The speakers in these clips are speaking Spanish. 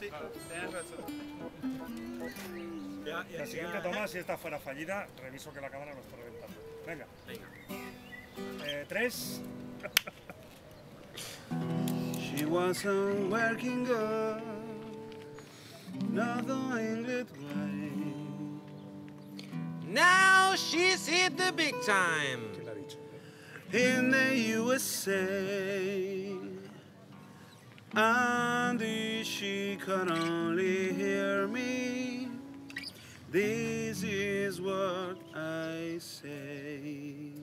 Sí, tienes razón. La siguiente toma, si esta fuera fallida, reviso que la cámara no está reventando. Venga. Venga. 3. She was a working girl, not doing it right. Now she's hit the big time. ¿Quién la ha dicho? In the USA, and if she could only hear me, this is what I say.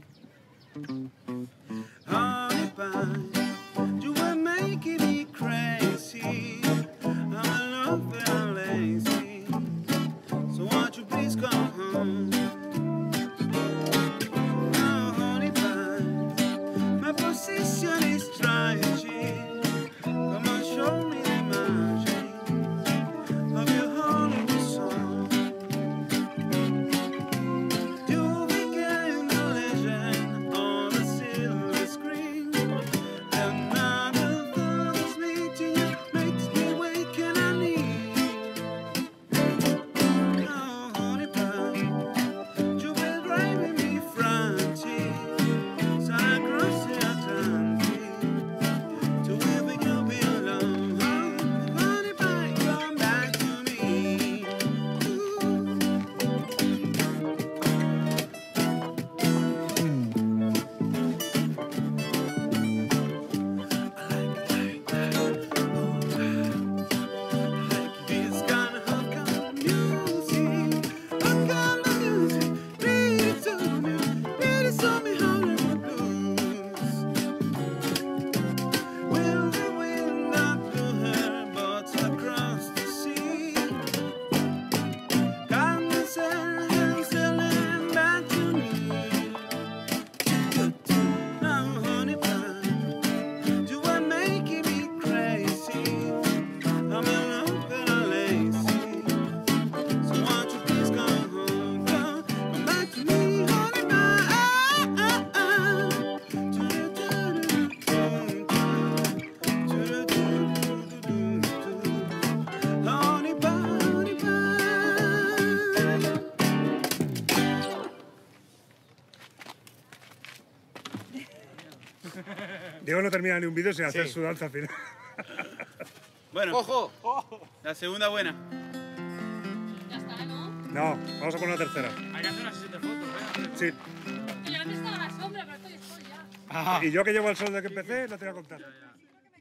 Honey pie, you were making me crazy. I'm in love and lazy, so won't you please come home? Position is tragic. Come on, show me the magic of your holy song. You became a legend on the silver screen. Another thought meeting you makes me wake and I need. Oh, honey pie, you've been driving me frantic. So I cross the Atlantic to wherever you belong. Honey pie, come back to me. This kind of music, really saw me Hollywood blues. Will the wind not blow her boats across the sea? Come and sailing back to me. Now, honey pie, you are making me crazy. I'm in love and I'm lazy, so won't you please come home? Come back to me, honey Diego no termina ni un vídeo sin hacer su danza final. Bueno, ¡Ojo! la segunda buena. Ya está, ¿no? No, vamos a poner una tercera. Hay que hacer una sesión de fotos, ¿eh? Sí. Que yo antes estaba a la sombra, pero estoy ya. Y yo que llevo el sol desde que empecé, lo te voy a contar.